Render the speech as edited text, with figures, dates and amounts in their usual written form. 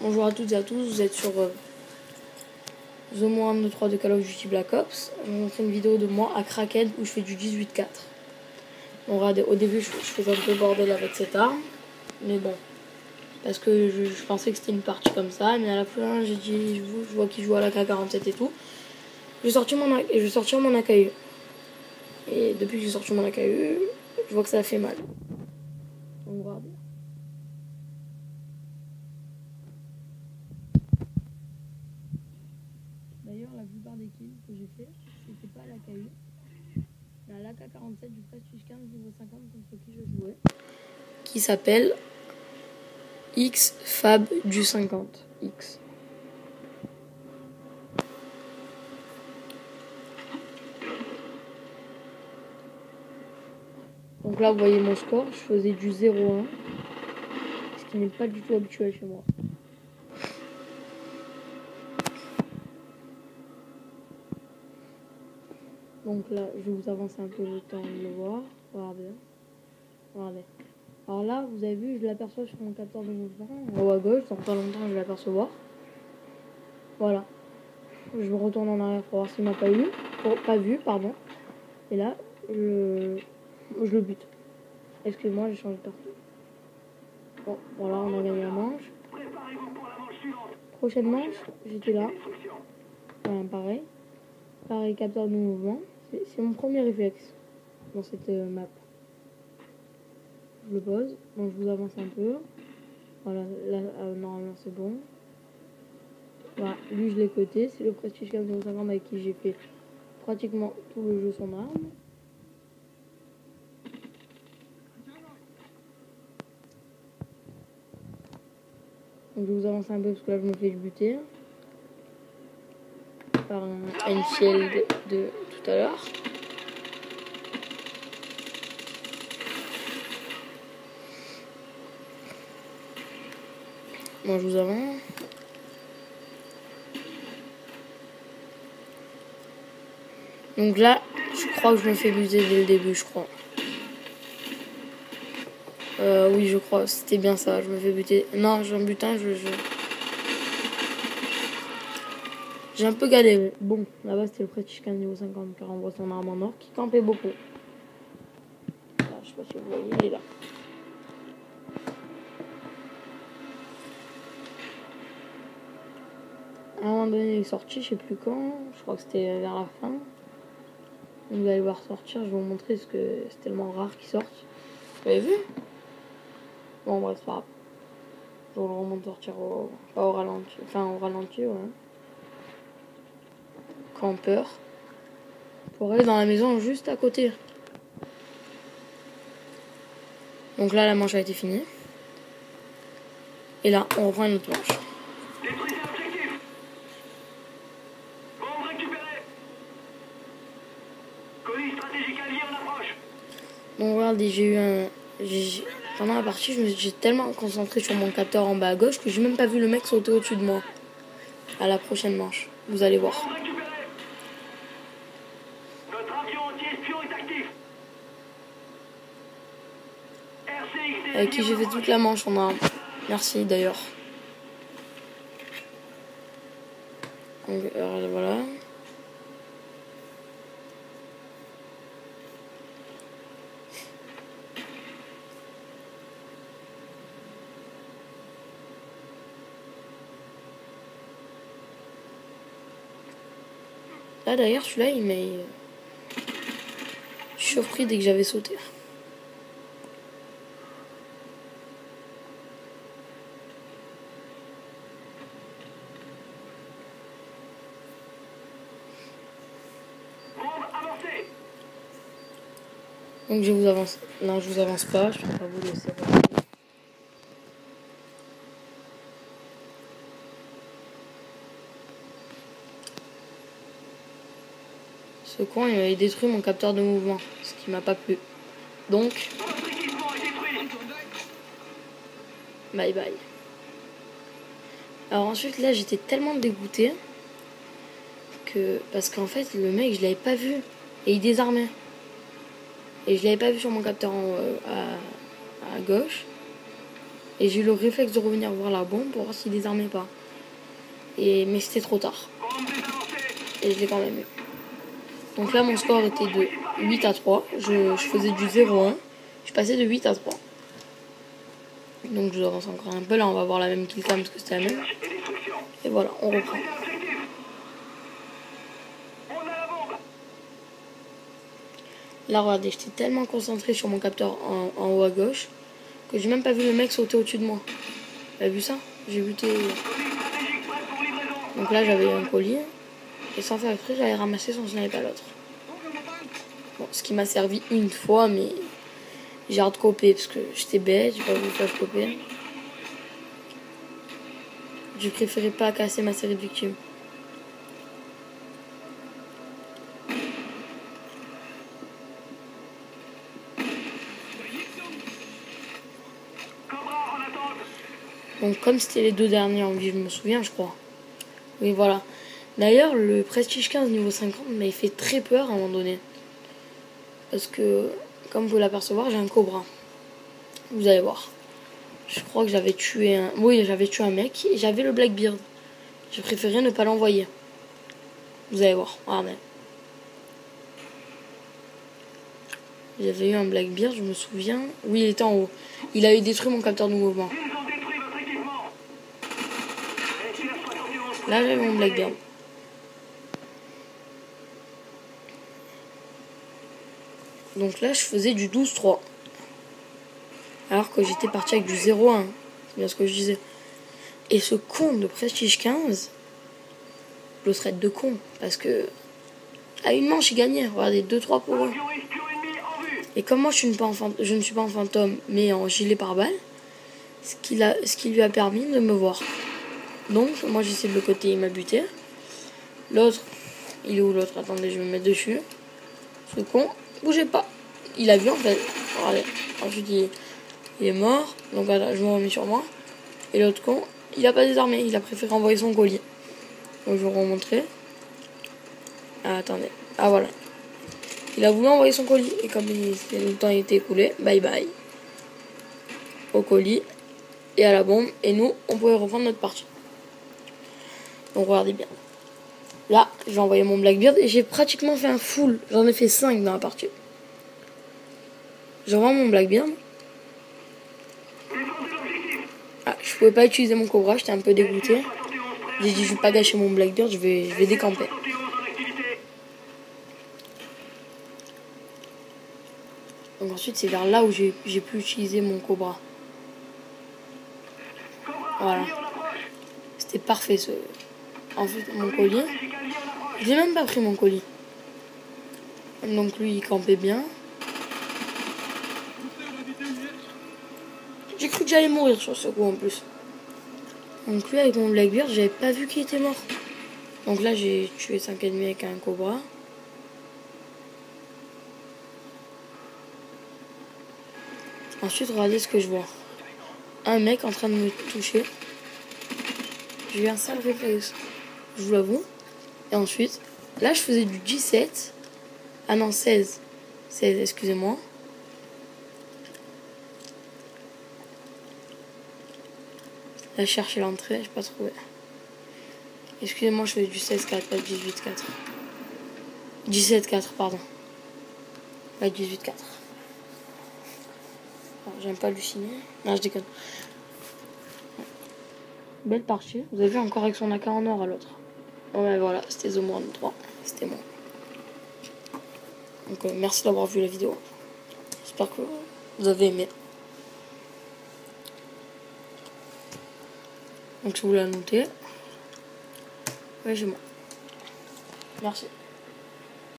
Bonjour à toutes et à tous, vous êtes sur The Mo 123 de Call of Duty Black Ops. Je vais vous montrer une vidéo de moi à Kraken où je fais du 18-4. Bon, regardez, au début je faisais un peu bordel avec cette arme, mais bon, parce que je pensais que c'était une partie comme ça, mais à la fin j'ai dit, je vois qu'il joue à la K47 et tout. Je vais sortir mon AKU. Et depuis que j'ai sorti mon AKU, je vois que ça fait mal. Donc regardez. D'ailleurs, la plupart des kills que j'ai fait, c'était pas à l'AKU. Mais à l'AK47 du Prestige 15 niveau 50 contre qui je jouais. Qui s'appelle XFAB du 50. X. Donc là, vous voyez mon score. Je faisais du 0-1. Ce qui n'est pas du tout habituel chez moi. Donc là, je vais vous avancer un peu le temps de le voir. Regardez. Regardez. Alors là, vous avez vu, je l'aperçois sur mon capteur de mouvement. En haut à gauche, dans pas longtemps, je vais l'apercevoir. Voilà. Je me retourne en arrière pour voir s'il m'a pas eu. Pas vu, pardon. Et là, je le bute. Excusez-moi, j'ai changé de partie. Bon, voilà, on a gagné la manche. Prochaine manche, j'étais là. Voilà, pareil. Pareil, capteur de mouvement. C'est mon premier réflexe dans cette map. Je le pose. Donc, je vous avance un peu. Voilà, là, normalement, c'est bon. Voilà, lui, je l'ai coté. C'est le Prestige 50 avec qui j'ai fait pratiquement tout le jeu son arme. Donc, je vais vous avance un peu parce que là, je me fais buter par un Enfield de tout à l'heure. Bon, je vous avance. Donc là, je crois que je me fais buter dès le début, je crois. Oui, je crois, c'était bien ça, je me fais buter. Non, j'ai un butin, j'ai un peu galéré. Bon, là-bas, c'était le Prestige 15 niveau 50, car on voit son arme en or qui campait beaucoup. Là, je sais pas si vous voyez, il est là. À un moment donné, il est sorti, je sais plus quand. Je crois que c'était vers la fin. Vous allez voir sortir, je vais vous montrer parce que c'est tellement rare qu'il sorte. Vous avez vu? Bon, bref, c'est pas grave. Je vous le remonte sortir pas au ralenti. Enfin, au ralenti, ouais. Campeur. Pour aller dans la maison juste à côté. Donc là, la manche a été finie. Et là, on reprend une autre manche. Bon, regardez, j'ai eu un... Pendant la partie, j'ai tellement concentré sur mon capteur en bas à gauche que j'ai même pas vu le mec sauter au-dessus de moi. À la prochaine manche. Vous allez voir. Avec qui j'ai fait toute la manche en arme. Merci d'ailleurs. Donc, voilà. Là d'ailleurs, celui-là, il m'a surpris dès que j'avais sauté. Donc je vous avance. Non, je vous avance pas. Je ne vais pas vous laisser regarder. Ce coin, il avait détruit mon capteur de mouvement, ce qui m'a pas plu. Donc, bye bye. Alors ensuite, là, j'étais tellement dégoûté que parce qu'en fait, le mec, je l'avais pas vu et il désarmait. Et je l'avais pas vu sur mon capteur à gauche. Et j'ai eu le réflexe de revenir voir la bombe pour voir s'il désarmait pas. Mais c'était trop tard. Et je l'ai quand même eu. Donc là, mon score était de 8 à 3. Je faisais du 0-1. Je passais de 8 à 3. Donc je avance encore un peu. Là, on va voir la même kill cam parce que c'était la même. Et voilà, on reprend. Là, regardez, j'étais tellement concentré sur mon capteur en haut à gauche que j'ai même pas vu le mec sauter au-dessus de moi. Vous avez vu ça? J'ai buté. Donc là, j'avais un colis. Et sans faire exprès, j'avais ramassé son sniper à l'autre. Bon, ce qui m'a servi une fois, mais j'ai hardcopé parce que j'étais bête, j'ai pas voulu faire coper. Je préférais pas casser ma série de victimes. Donc comme c'était les deux derniers en vie, je me souviens, je crois. Oui, voilà. D'ailleurs, le Prestige 15 niveau 50 m'a fait très peur à un moment donné. Parce que, comme vous pouvez l'apercevoir, j'ai un cobra. Vous allez voir. Je crois que j'avais tué un... Oui, j'avais tué un mec et j'avais le Blackbeard. J'ai préféré ne pas l'envoyer. Vous allez voir. Regardez. J'avais eu un Blackbeard, je me souviens. Oui, il était en haut. Il avait détruit mon capteur de mouvement. Là, j'avais mon Blackbeard. Donc là, je faisais du 12-3. Alors que j'étais parti avec du 0-1. C'est bien ce que je disais. Et ce con de Prestige 15, je le traite de con. Parce que, à une manche, il gagnait. Regardez, 2-3 pour eux. Et comme moi, je ne suis pas en fantôme, mais en gilet pare-balles, ce qui lui a permis de me voir. Donc, moi, j'essaie de le côté, il m'a buté. L'autre, il est où l'autre? Attendez, je vais me mettre dessus. Ce con, bougez pas. Il a vu, en fait. Regardez. Ensuite, il est mort. Donc, voilà, je me remets sur moi. Et l'autre con, il a pas désarmé. Il a préféré envoyer son colis. Donc, je vais vous remontrer. Ah, attendez. Ah, voilà. Il a voulu envoyer son colis. Et comme le temps était écoulé, bye bye. Au colis. Et à la bombe. Et nous, on pouvait reprendre notre partie. Donc, regardez bien. Là, j'ai envoyé mon Blackbeard et j'ai pratiquement fait un full. J'en ai fait 5 dans la partie. J'envoie mon Blackbeard. Ah, je pouvais pas utiliser mon Cobra, j'étais un peu dégoûté. J'ai dit, je vais pas gâcher mon Blackbeard, je vais décamper. Donc ensuite, c'est vers là où j'ai pu utiliser mon Cobra. Voilà. C'était parfait ce... Ensuite, mon colis. J'ai même pas pris mon colis. Donc lui, il campait bien. J'ai cru que j'allais mourir sur ce coup en plus. Donc lui, avec mon Blackbeard, j'avais pas vu qu'il était mort. Donc là, j'ai tué 5 ennemis avec un Cobra. Ensuite, regardez ce que je vois. Un mec en train de me toucher. J'ai eu un sale réflexe, je vous l'avoue. Et ensuite, là, je faisais du 17. Ah non, 16. 16, excusez-moi. Là, je cherchais l'entrée, je n'ai pas trouvé. Excusez-moi, je faisais du 16-4, pas 18-4. 17-4, pardon. Pas 18-4. J'aime pas halluciner. Non, je déconne. Belle partie. Vous avez vu encore avec son AK en or à l'autre. Ouais, voilà, c'était The Moon 3. C'était moi. Donc, merci d'avoir vu la vidéo. J'espère que vous avez aimé. Donc, je vous l'ai noté. Ouais, j'ai moi. Merci.